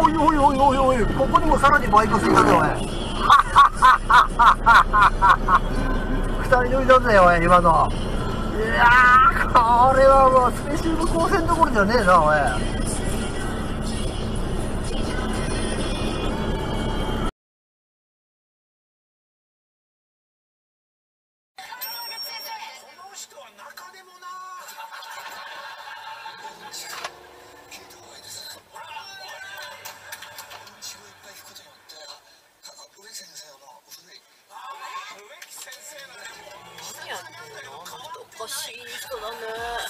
おいおいおいおいおい、ここにもさらにバイクスいたぞおい。二人乗りだぜおい今の。いやーこれはもうスペシウム光線どころじゃねえなおい。 何やってんの？おかしい人だね。